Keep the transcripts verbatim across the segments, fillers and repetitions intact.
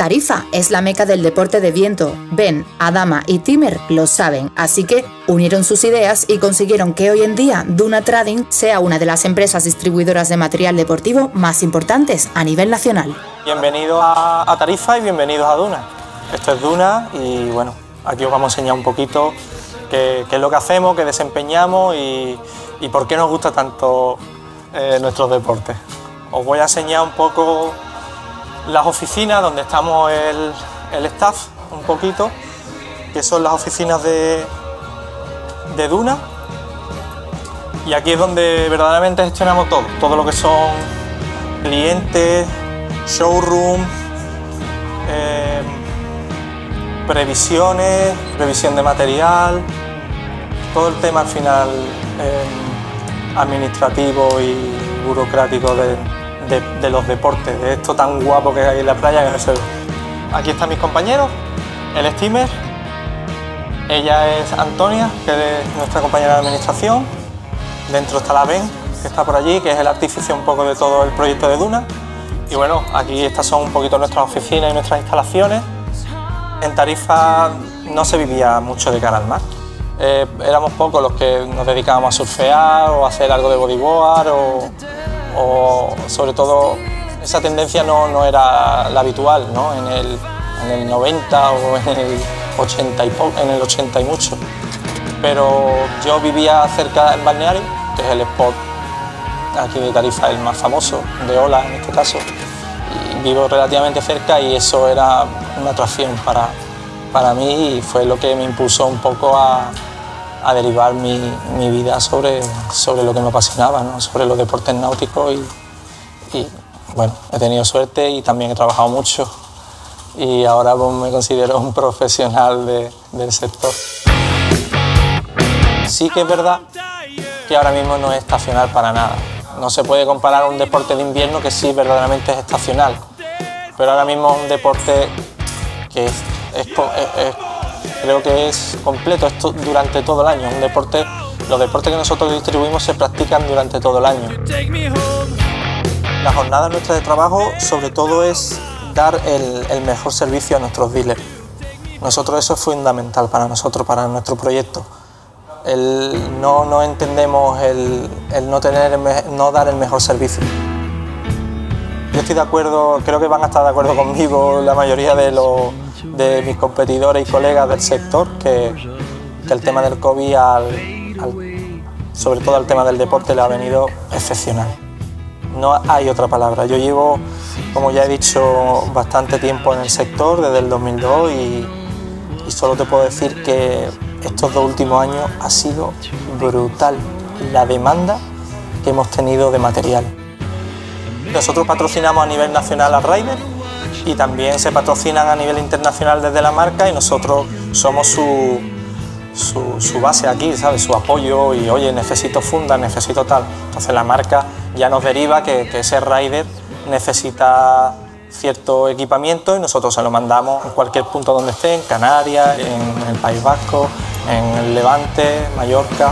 Tarifa es la meca del deporte de viento. Ben, Adama y Timer lo saben, así que unieron sus ideas y consiguieron que hoy en día Duna Trading sea una de las empresas distribuidoras de material deportivo más importantes a nivel nacional. Bienvenidos a, a Tarifa y bienvenidos a Duna. Esto es Duna y bueno, aquí os vamos a enseñar un poquito qué, qué es lo que hacemos, qué desempeñamos y, y por qué nos gusta tanto eh, nuestros deportes. Os voy a enseñar un poco las oficinas donde estamos el, el staff, un poquito, que son las oficinas de, de Duna. Y aquí es donde verdaderamente gestionamos todo, todo lo que son clientes, showroom, eh, previsiones, previsión de material, todo el tema al final eh, administrativo y burocrático de, de, de los deportes, de esto tan guapo que hay en la playa que no se ve. Aquí están mis compañeros, el es Timer, ella es Antonia, que es nuestra compañera de administración, dentro está la Ben, que está por allí, que es el artífice un poco de todo el proyecto de Duna. Y bueno, aquí estas son un poquito nuestras oficinas y nuestras instalaciones. En Tarifa no se vivía mucho de cara al mar. Eh, éramos pocos los que nos dedicábamos a surfear o a hacer algo de bodyboard o, o sobre todo esa tendencia no, no era la habitual, ¿no? En el, en el noventa o en el ochenta y poco, en el ochenta y mucho. Pero yo vivía cerca del balneario, que es el spot aquí de Tarifa, el más famoso, de Ola en este caso. Y vivo relativamente cerca y eso era una atracción para, para mí y fue lo que me impulsó un poco a, a derivar mi, mi vida sobre, sobre lo que me apasionaba, ¿no? Sobre los deportes náuticos y, y bueno, he tenido suerte y también he trabajado mucho y ahora pues, me considero un profesional de, del sector. Sí que es verdad que ahora mismo no es estacional para nada. No se puede comparar a un deporte de invierno que sí verdaderamente es estacional, pero ahora mismo es un deporte que es, es, es, es, creo que es completo es to, durante todo el año. Un deporte, los deportes que nosotros distribuimos se practican durante todo el año. La jornada nuestra de trabajo sobre todo es dar el, el mejor servicio a nuestros dealers. Nosotros eso es fundamental para nosotros, para nuestro proyecto. El, no, no entendemos el, el no, tener, el, no dar el mejor servicio. Yo estoy de acuerdo, creo que van a estar de acuerdo conmigo la mayoría de, los, de mis competidores y colegas del sector, que, que el tema del COVID, al, al, sobre todo al tema del deporte, le ha venido excepcional. No hay otra palabra. Yo llevo, como ya he dicho, bastante tiempo en el sector, desde el dos mil dos, y, y solo te puedo decir que estos dos últimos años ha sido brutal la demanda que hemos tenido de material. Nosotros patrocinamos a nivel nacional a Ryder y también se patrocinan a nivel internacional desde la marca y nosotros somos su, su, su base aquí, ¿sabes? Su apoyo y oye, necesito funda, necesito tal. Entonces la marca ya nos deriva que, que ese Ryder necesita cierto equipamiento y nosotros se lo mandamos en cualquier punto donde esté, en Canarias, en el País Vasco, en el Levante, Mallorca.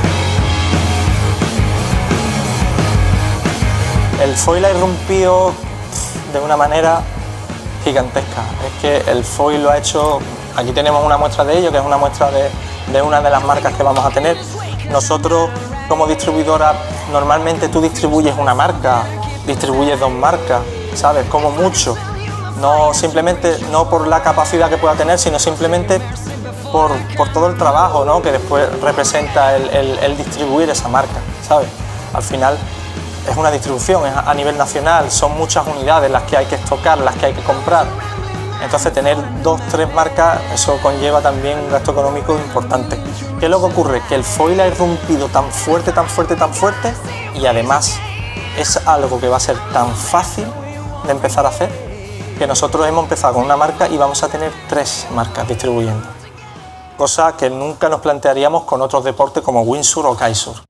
El foil ha irrumpido de una manera gigantesca. Es que el foil lo ha hecho, aquí tenemos una muestra de ello, que es una muestra de, de una de las marcas que vamos a tener. Nosotros como distribuidora, normalmente tú distribuyes una marca, distribuyes dos marcas, ¿sabes? Como mucho. No simplemente, no por la capacidad que pueda tener, sino simplemente por, por todo el trabajo, ¿no? Que después representa el, el, el distribuir esa marca, ¿sabes? Al final es una distribución, es a nivel nacional, son muchas unidades las que hay que estocar, las que hay que comprar. Entonces tener dos, tres marcas, eso conlleva también un gasto económico importante. ¿Qué es lo que ocurre? Que el foil ha irrumpido tan fuerte, tan fuerte, tan fuerte y además es algo que va a ser tan fácil de empezar a hacer que nosotros hemos empezado con una marca y vamos a tener tres marcas distribuyendo. Cosa que nunca nos plantearíamos con otros deportes como windsurf o kitesurf.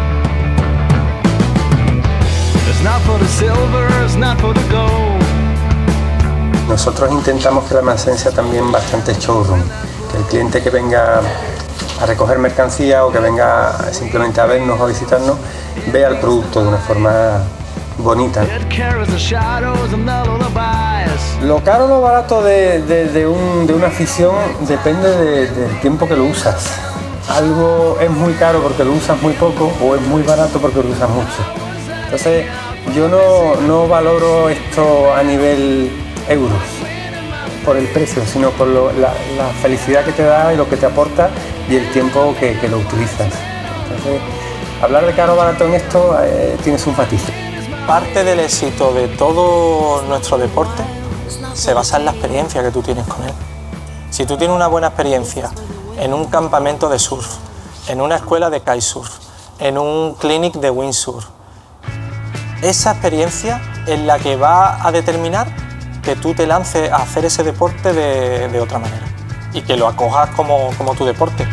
Nosotros intentamos que la almacén sea también bastante showroom, que el cliente que venga a recoger mercancía o que venga simplemente a vernos o a visitarnos vea el producto de una forma bonita. Lo caro o lo barato de, de, de, un, de una afición depende de, del tiempo que lo usas. Algo es muy caro porque lo usas muy poco o es muy barato porque lo usas mucho. Entonces yo no, no valoro esto a nivel euros por el precio, sino por lo, la, la felicidad que te da y lo que te aporta y el tiempo que, que lo utilizas. Entonces, hablar de caro o barato en esto eh, tiene sus matices. Parte del éxito de todo nuestro deporte se basa en la experiencia que tú tienes con él. Si tú tienes una buena experiencia en un campamento de surf, en una escuela de kitesurf, en un clinic de windsurf, esa experiencia es la que va a determinar que tú te lances a hacer ese deporte de, de otra manera y que lo acojas como, como tu deporte.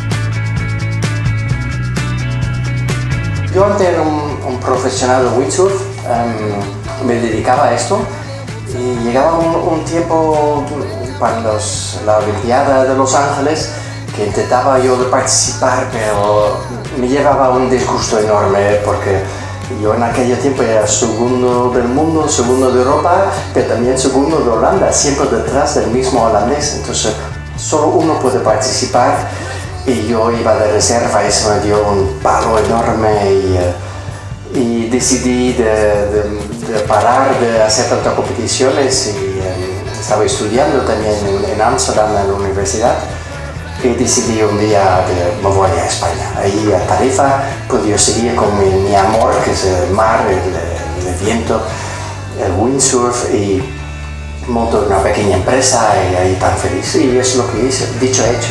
Yo antes era un, un profesional de windsurf, um, me dedicaba a esto y llegaba un, un tiempo para los, la Olimpiada de Los Ángeles que intentaba yo de participar, pero me llevaba un disgusto enorme porque yo en aquel tiempo era segundo del mundo, segundo de Europa, pero también segundo de Holanda, siempre detrás del mismo holandés. Entonces solo uno puede participar y yo iba de reserva y eso me dio un palo enorme y, uh, y decidí de, de, de parar de hacer tantas competiciones y um, estaba estudiando también en Ámsterdam en la universidad. Y decidí un día de me voy a España, ahí a Tarifa, pues yo seguía con mi, mi amor, que es el mar, el, el viento, el windsurf, y monto una pequeña empresa y ahí tan feliz, y es lo que hice, dicho hecho.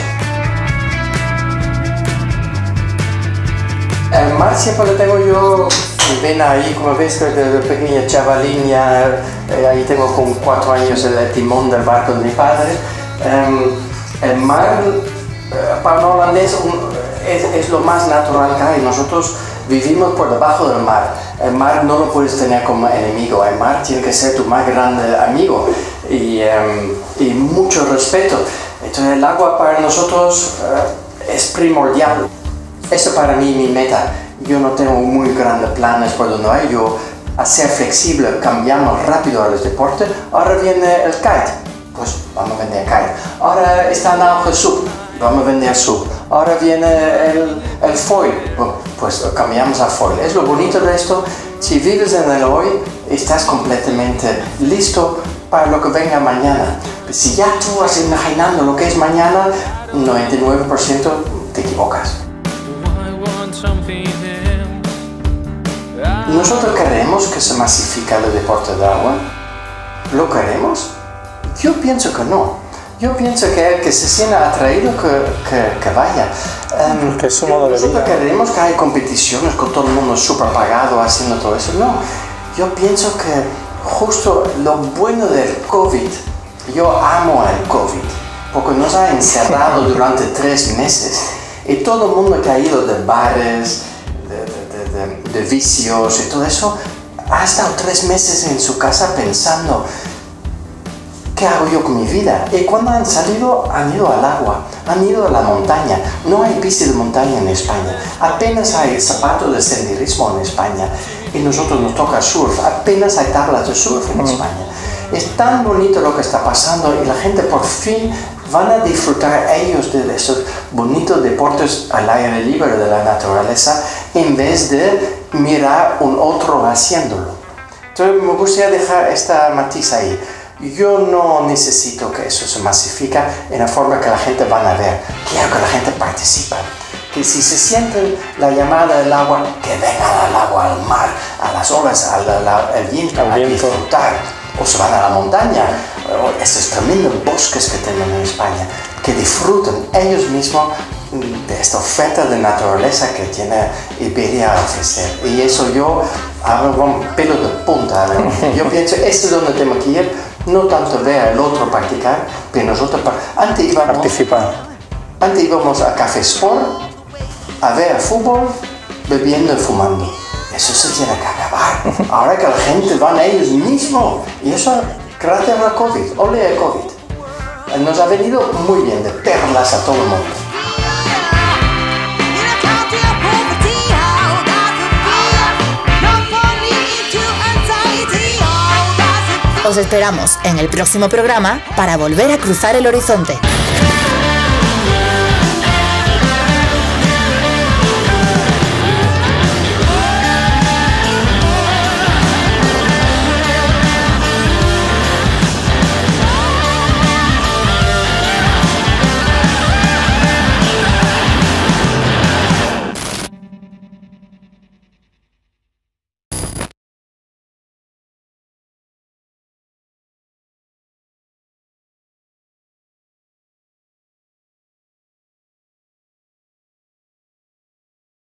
El mar siempre lo tengo yo, ven ahí, como ves, de pequeña chavalín, ya, ahí tengo con cuatro años el timón del barco de mi padre. Um, el mar, para un holandés, es, es lo más natural que hay. Nosotros vivimos por debajo del mar. El mar no lo puedes tener como enemigo. El mar tiene que ser tu más grande amigo y, um, y mucho respeto. Entonces el agua para nosotros uh, es primordial. Eso para mí es mi meta. Yo no tengo muy grandes planes por donde hay. Yo, a ser flexible, cambiamos rápido a los deportes. Ahora viene el kite. Pues vamos a vender kite. Ahora está en auge el sub, vamos a vender sub. Ahora viene el, el foil, pues cambiamos a foil. Es lo bonito de esto, si vives en el hoy, estás completamente listo para lo que venga mañana. Si ya tú vas imaginando lo que es mañana, noventa y nueve por ciento te equivocas. ¿Nosotros queremos que se masifique el deporte de agua? ¿Lo queremos? Yo pienso que no. Yo pienso que el que se sienta atraído que, que, que vaya. Um, que es su modo de vida. Nosotros queremos que haya competiciones con todo el mundo súper pagado haciendo todo eso. No. Yo pienso que justo lo bueno del COVID, yo amo el COVID, porque nos ha encerrado durante tres meses y todo el mundo que ha ido de bares, de, de, de, de, de vicios y todo eso, ha estado tres meses en su casa pensando ¿qué hago yo con mi vida? Y cuando han salido, han ido al agua, han ido a la montaña. No hay bici de montaña en España. Apenas hay zapatos de senderismo en España. Y nosotros nos toca surf. Apenas hay tablas de surf en España. Es tan bonito lo que está pasando y la gente por fin van a disfrutar ellos de esos bonitos deportes al aire libre de la naturaleza en vez de mirar un otro haciéndolo. Entonces me gustaría dejar esta matiz ahí. Yo no necesito que eso se masifique en la forma que la gente van a ver. Quiero que la gente participe. Que si se sienten la llamada del agua, que vengan al agua, al mar, a las olas, al, al, al viento, a disfrutar. O se van a la montaña, o esos tremendos bosques que tenemos en España. Que disfruten ellos mismos de esta oferta de naturaleza que tiene Iberia a ofrecer. Y eso yo hago con pelo de punta. Yo pienso, esto es donde tengo que ir. No tanto ver al otro practicar, pero nosotros antes íbamos, participar. Antes íbamos a Café Sport a ver fútbol, bebiendo y fumando. Eso se tiene que acabar. Ahora que la gente va a ellos mismos. Y eso gracias al COVID. Ole el COVID. Nos ha venido muy bien, de perlas a todo el mundo. Poverty, how God could be, not for me to answer. Os esperamos en el próximo programa para volver a cruzar el horizonte.